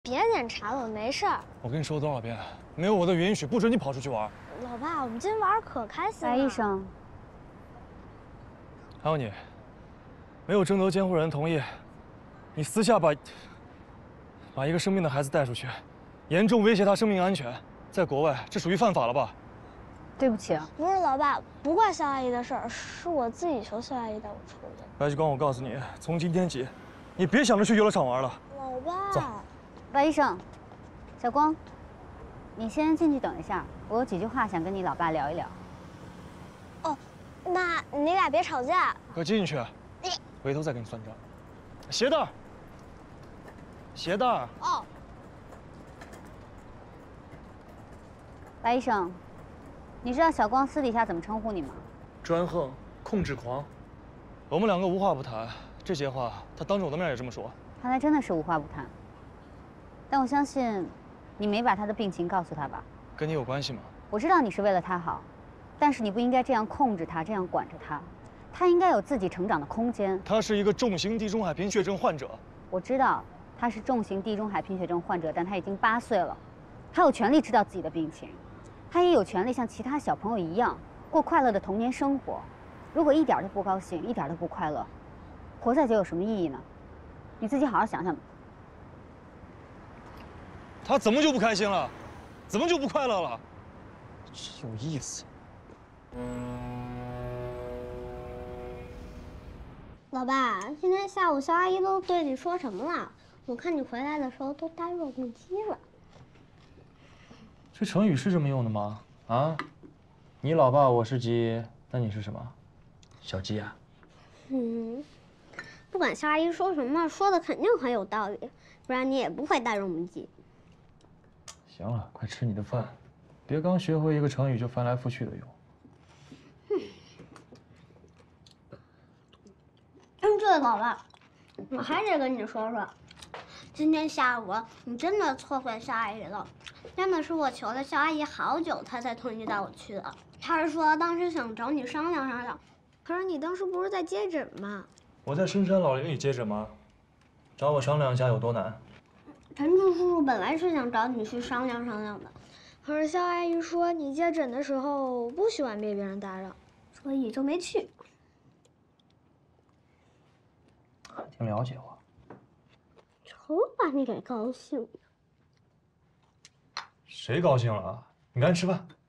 别检查了，我没事儿。 我跟你说了多少遍，没有我的允许，不准你跑出去玩。 老爸，我们今天玩可开心了。 白医生， 还有你，没有征得监护人同意，你私下把一个生病的孩子带出去，严重威胁他生命安全，在国外这属于犯法了吧？ 对不起啊。 不是老爸，不怪肖阿姨的事儿，是我自己求肖阿姨带我出去。 白旭光，我告诉你，从今天起，你别想着去游乐场玩了。 老爸， 走。 白医生，小光，你先进去等一下，我有几句话想跟你老爸聊一聊。 哦，那你俩别吵架。 快进去，回头再跟你算账。鞋带儿，鞋带儿。 哦。 白医生，你知道小光私底下怎么称呼你吗？ 专横、控制狂。我们两个无话不谈，这些话他当着我的面也这么说。 看来真的是无话不谈。但我相信，你没把他的病情告诉他吧？ 跟你有关系吗？ 我知道你是为了他好，但是你不应该这样控制他，这样管着他。他应该有自己成长的空间。 他是一个重型地中海贫血症患者。 我知道他是重型地中海贫血症患者，但他已经8岁了，他有权利知道自己的病情，他也有权利像其他小朋友一样过快乐的童年生活。如果一点都不高兴，一点都不快乐，活在这有什么意义呢？你自己好好想想吧。 他怎么就不开心了？怎么就不快乐了？真有意思。 老爸，今天下午肖阿姨都对你说什么了？我看你回来的时候都呆若木鸡了。 这成语是这么用的吗？啊？你老爸我是鸡，那你是什么？小鸡啊？ 不管肖阿姨说什么，说的肯定很有道理，不然你也不会呆若木鸡。 行了，快吃你的饭，别刚学会一个成语就翻来覆去的用。 对，老爸，我还得跟你说说，今天下午你真的错怪肖阿姨了，真的是我求了肖阿姨好久，她才同意带我去的。她是说当时想找你商量商量，可是你当时不是在接诊吗？ 我在深山老林里接诊吗？找我商量一下有多难？ 陈柱叔叔本来是想找你去商量商量的，可是肖阿姨说你接诊的时候不喜欢被别人打扰，所以就没去。 挺了解我。 瞅把你给高兴的。 谁高兴了？你赶紧吃饭。